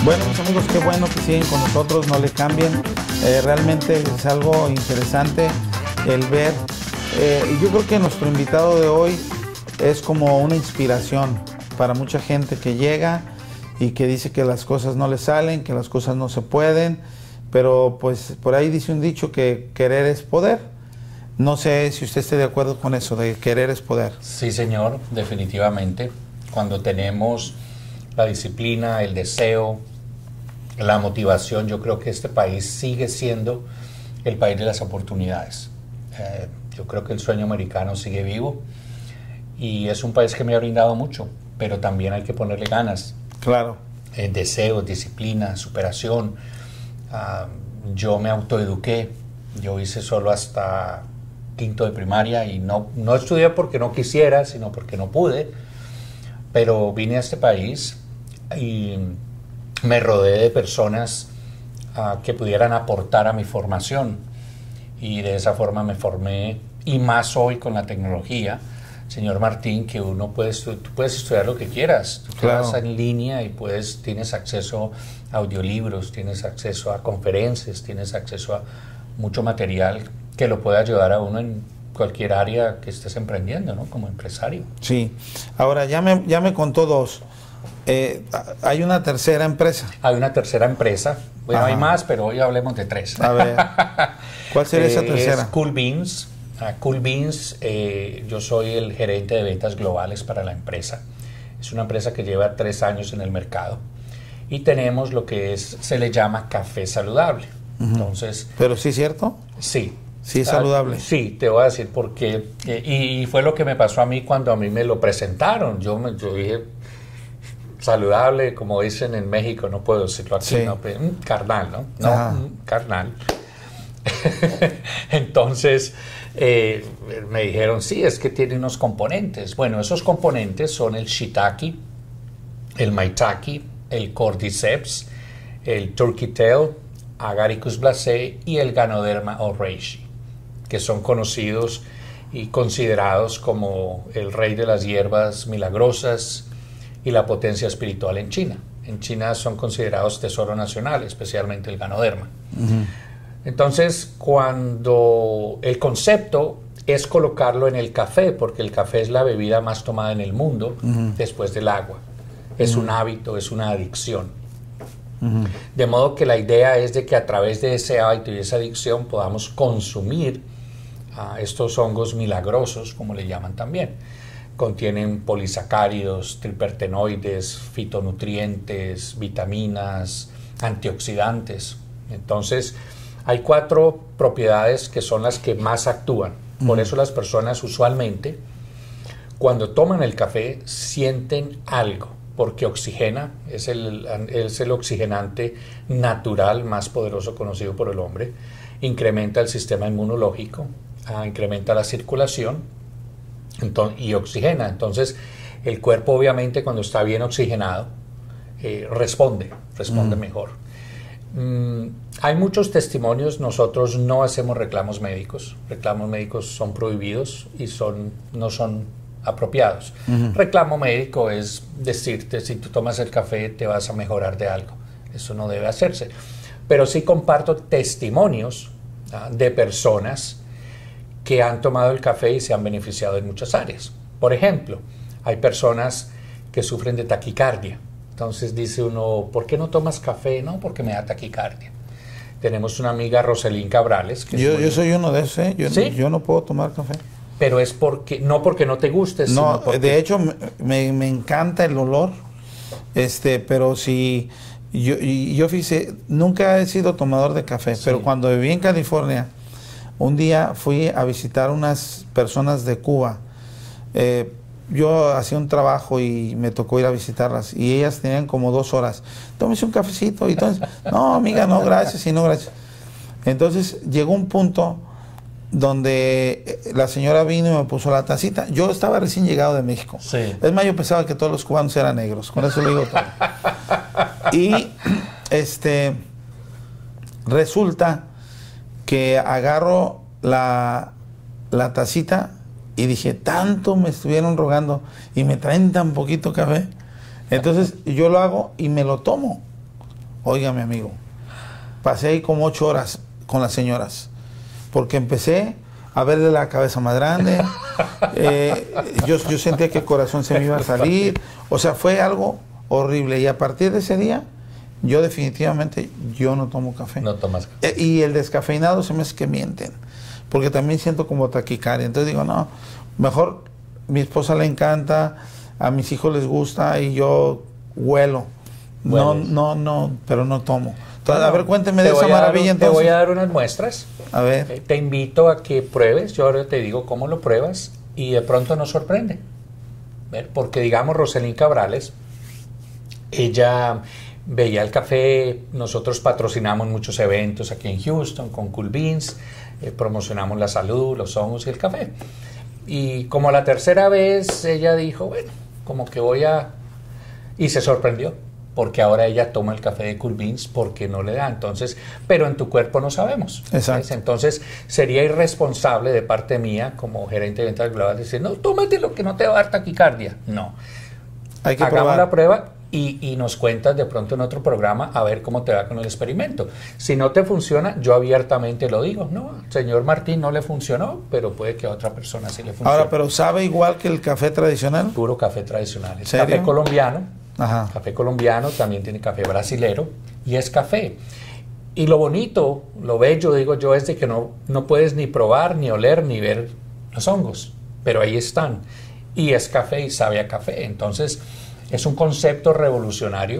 Bueno, mis amigos, qué bueno que siguen con nosotros, no le cambien. Realmente es algo interesante el ver. Yo creo que nuestro invitado de hoy es como una inspiración para mucha gente que llega y que dice que las cosas no le salen, que las cosas no se pueden, pero pues por ahí dice un dicho que querer es poder. No sé si usted esté de acuerdo con eso, de querer es poder. Sí, señor, definitivamente. Cuando tenemos la disciplina, el deseo, la motivación, yo creo que este país sigue siendo el país de las oportunidades. Yo creo que el sueño americano sigue vivo y es un país que me ha brindado mucho, pero también hay que ponerle ganas. Claro. Deseo, disciplina, superación. Yo me autoeduqué, yo hice solo hasta quinto de primaria y no estudié porque no quisiera, sino porque no pude, pero vine a este país y me rodeé de personas que pudieran aportar a mi formación y de esa forma me formé, y más hoy con la tecnología, señor Martín, que tú puedes estudiar lo que quieras, tú te vas en línea y tienes acceso a audiolibros, tienes acceso a conferencias, tienes acceso a mucho material que lo puede ayudar a uno en cualquier área que estés emprendiendo, ¿no? Como empresario. Sí. Ahora, ya me contó dos. ¿Hay una tercera empresa? Hay una tercera empresa. Bueno, hay más, pero hoy hablemos de tres. A ver, ¿cuál sería esa tercera? Es Cool Beans. Cool Beans, yo soy el gerente de ventas globales para la empresa. Es una empresa que lleva 3 años en el mercado. Y tenemos lo que se le llama café saludable. Entonces, ¿pero sí es cierto? Sí. Sí es saludable. Sí, te voy a decir por qué. Y fue lo que me pasó a mí cuando a mí me lo presentaron. Yo dije, saludable, como dicen en México, no puedo decirlo aquí, sí. ¿No? Carnal, ¿no? No, carnal. Entonces, me dijeron, sí, es que tiene unos componentes. Bueno, esos componentes son el shiitake, el maitake, el cordyceps, el turkey tail, Agaricus blacei y el Ganoderma reishi, que son conocidos y considerados como el rey de las hierbas milagrosas y la potencia espiritual en China. En China son considerados tesoro nacional, especialmente el Ganoderma. Entonces, cuando el concepto es colocarlo en el café, porque el café es la bebida más tomada en el mundo después del agua. Es un hábito, es una adicción. De modo que la idea es de que a través de ese hábito y esa adicción podamos consumir estos hongos milagrosos, como le llaman también. Contienen polisacáridos, triterpenoides, fitonutrientes, vitaminas, antioxidantes. Entonces, hay 4 propiedades que son las que más actúan. Por eso las personas usualmente, cuando toman el café, sienten algo, porque oxigena, es el oxigenante natural más poderoso conocido por el hombre, incrementa el sistema inmunológico, incrementa la circulación y oxigena. Entonces, el cuerpo obviamente cuando está bien oxigenado, responde mejor. Hay muchos testimonios, nosotros no hacemos reclamos médicos son prohibidos y no son apropiados. Reclamo médico es decirte, si tú tomas el café te vas a mejorar de algo. Eso no debe hacerse. Pero sí comparto testimonios de personas que han tomado el café y se han beneficiado en muchas áreas. Por ejemplo, hay personas que sufren de taquicardia. Entonces dice uno, ¿por qué no tomas café? No, porque me da taquicardia. Tenemos una amiga, Roselín Cabrales. Que yo soy uno de esos, ¿eh? ¿Sí? Yo no puedo tomar café. Pero es porque no te guste, no, sino porque... de hecho me encanta el olor, pero si yo fíjese, nunca he sido tomador de café, pero cuando viví en California, un día fui a visitar unas personas de Cuba. Yo hacía un trabajo y me tocó ir a visitarlas y ellas tenían como 2 horas. Tómese un cafecito. Y entonces, no, amiga, no, gracias, y no, gracias. Entonces llegó un punto donde la señora vino y me puso la tacita. Yo estaba recién llegado de México. Sí. Es más, yo pensaba que todos los cubanos eran negros. Con eso lo digo todo. Y resulta que agarro la tacita y dije, tanto me estuvieron rogando y me traen tan poquito café. Entonces yo lo hago y me lo tomo. Oiga, mi amigo, pasé ahí como 8 horas con las señoras, porque empecé a verle la cabeza más grande, yo sentía que el corazón se me iba a salir, o sea, fue algo horrible, y a partir de ese día, yo definitivamente, yo no tomo café. No tomas café. Y el descafeinado se me hace que mienten, porque también siento como taquicardia, entonces digo, no, mejor, mi esposa le encanta, a mis hijos les gusta, y yo huelo, no, pero no tomo. Entonces, a ver, cuénteme de esa maravilla entonces. Te voy a dar unas muestras. A ver. Te invito a que pruebes, yo ahora te digo cómo lo pruebas, y de pronto nos sorprende. ¿Ver? Porque digamos, Roselín Cabrales, ella veía el café, nosotros patrocinamos muchos eventos aquí en Houston con Cool Beans, promocionamos la salud, los hongos y el café. Y como la tercera vez ella dijo, bueno, como que voy a... Y se sorprendió, porque ahora ella toma el café de Cool Beans porque no le da. Entonces, pero en tu cuerpo no sabemos. Exacto. ¿Ves? Entonces, sería irresponsable de parte mía, como gerente de ventas global, decir, no, tómate lo que no te va a dar taquicardia. No. Hay que Hagamos probar. la prueba y nos cuentas de pronto en otro programa a ver cómo te va con el experimento. Si no te funciona, yo abiertamente lo digo. No, señor Martín no le funcionó, pero puede que a otra persona sí le funcione. Ahora, pero ¿sabe igual que el café tradicional? Puro café tradicional. Es ¿Serio? café colombiano. Ajá. Café colombiano, también tiene café brasilero y es café. Y lo bonito, lo bello, digo yo, es de que no puedes ni probar, ni oler, ni ver los hongos, pero ahí están. Y es café y sabe a café. Entonces, es un concepto revolucionario.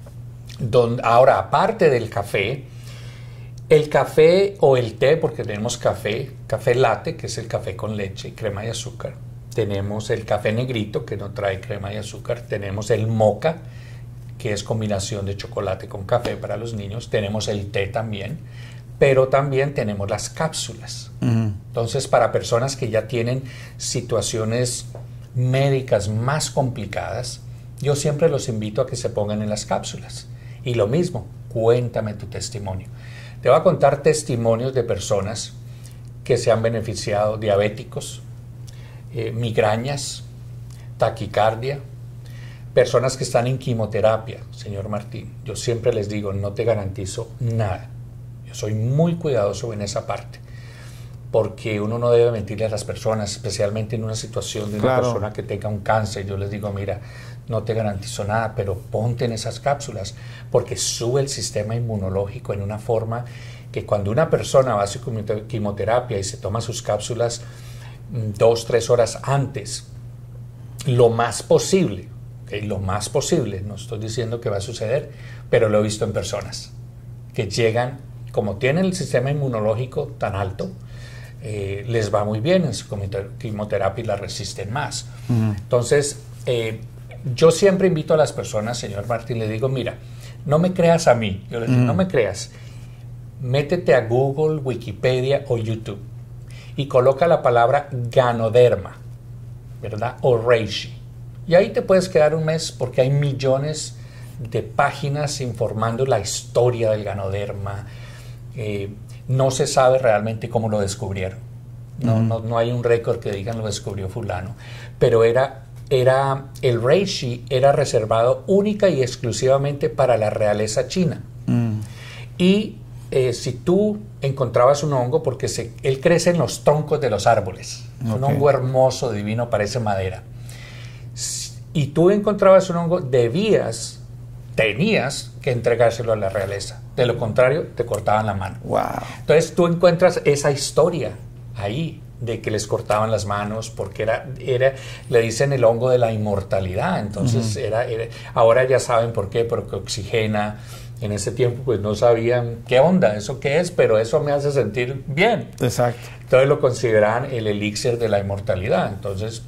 Ahora, aparte del café, el café o el té, porque tenemos café latte, que es el café con leche, crema y azúcar. Tenemos el café negrito, que no trae crema y azúcar. Tenemos el mocha, que es combinación de chocolate con café para los niños. Tenemos el té también, pero también tenemos las cápsulas. Entonces, para personas que ya tienen situaciones médicas más complicadas, yo siempre los invito a que se pongan en las cápsulas. Y lo mismo, cuéntame tu testimonio. Te voy a contar testimonios de personas que se han beneficiado, diabéticos, migrañas, taquicardia, personas que están en quimioterapia. Señor Martín, yo siempre les digo, no te garantizo nada. Yo soy muy cuidadoso en esa parte, porque uno no debe mentirle a las personas, especialmente en una situación de una persona que tenga un cáncer. Yo les digo, mira, no te garantizo nada, pero ponte en esas cápsulas, porque sube el sistema inmunológico en una forma que cuando una persona va a su quimioterapia y se toma sus cápsulas 2-3 horas antes, lo más posible, ¿okay? Lo más posible, no estoy diciendo que va a suceder, pero lo he visto en personas que llegan, como tienen el sistema inmunológico tan alto, les va muy bien en su quimioterapia y la resisten más. Entonces, yo siempre invito a las personas, señor Martín, le digo, mira, no me creas a mí, yo les digo, no me creas, métete a Google, Wikipedia o YouTube y coloca la palabra Ganoderma, ¿verdad? O reishi. Y ahí te puedes quedar un mes porque hay millones de páginas informando la historia del Ganoderma. No se sabe realmente cómo lo descubrieron. No hay un récord que digan lo descubrió fulano. Pero el reishi era reservado única y exclusivamente para la realeza china. Y si tú encontrabas un hongo, porque él crece en los troncos de los árboles, es un hongo hermoso, divino, parece madera, y tú encontrabas un hongo, tenías que entregárselo a la realeza, de lo contrario te cortaban la mano. Entonces tú encuentras esa historia ahí, de que les cortaban las manos, porque le dicen el hongo de la inmortalidad. Entonces ahora ya saben por qué, porque oxigena. En ese tiempo pues no sabían qué onda, eso qué es, pero eso me hace sentir bien. Exacto. Entonces lo consideran el elixir de la inmortalidad. Entonces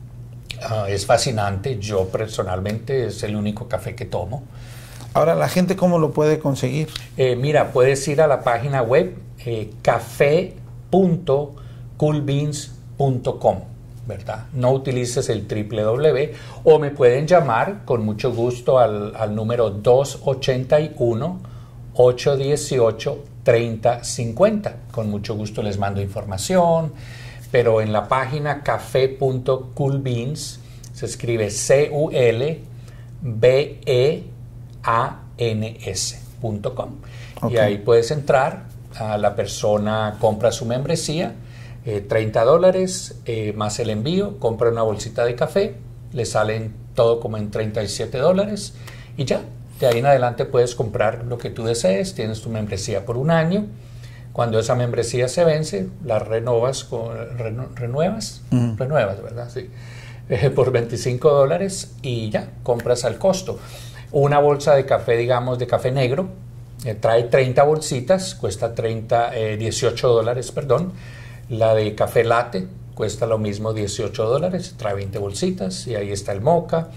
es fascinante. Yo personalmente es el único café que tomo. Ahora, ¿la gente cómo lo puede conseguir? Mira, puedes ir a la página web café.coolbeans.com, ¿verdad? No utilices el www, o me pueden llamar con mucho gusto al número 281-818-3050. Con mucho gusto les mando información, pero en la página café.coolbeans se escribe CULBEANS culbeans.com. Okay. Y ahí puedes entrar, la persona compra su membresía, $30 más el envío, compra una bolsita de café, le salen todo como en $37 y ya. De ahí en adelante puedes comprar lo que tú desees, tienes tu membresía por un año. Cuando esa membresía se vence, la renuevas, renuevas, ¿verdad? Sí. Por $25 y ya, compras al costo. Una bolsa de café, digamos, de café negro, trae 30 bolsitas, cuesta $18, perdón. La de café latte cuesta lo mismo, $18, trae 20 bolsitas y ahí está el mocha.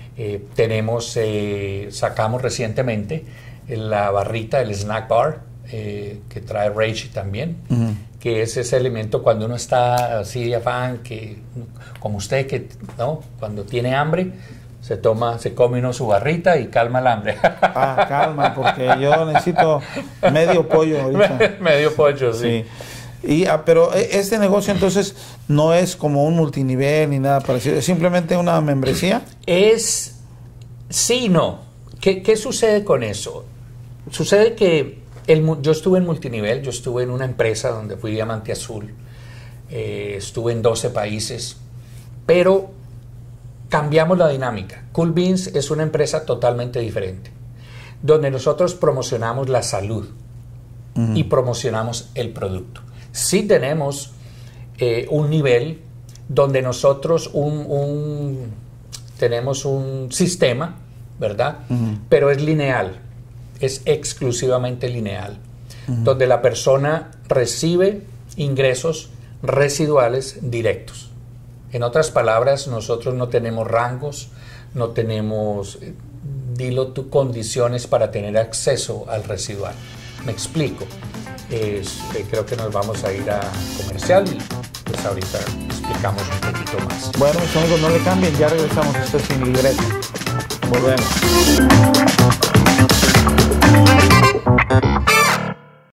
Sacamos recientemente la barrita, el snack bar, que trae Reishi también, que es ese alimento cuando uno está así de afán, que, como usted, que ¿no? Cuando tiene hambre, se come uno su barrita y calma el hambre. Calma, porque yo necesito medio pollo ahorita. Medio pollo, sí. Pero este negocio entonces no es como un multinivel ni nada parecido, es simplemente una membresía. Sí y no. ¿Qué sucede con eso? Sucede que yo estuve en multinivel, yo estuve en una empresa donde fui diamante azul, estuve en 12 países, pero cambiamos la dinámica. Cool Beans es una empresa totalmente diferente, donde nosotros promocionamos la salud y promocionamos el producto. Sí tenemos un nivel donde nosotros tenemos un sistema, ¿verdad? Pero es lineal, es exclusivamente lineal, donde la persona recibe ingresos residuales directos. En otras palabras, nosotros no tenemos rangos, no tenemos, condiciones para tener acceso al residual. Me explico. Creo que nos vamos a ir a comercial y pues ahorita explicamos un poquito más. Bueno, mis amigos, no le cambien, ya regresamos. Esto es Sin Libreto. Volvemos.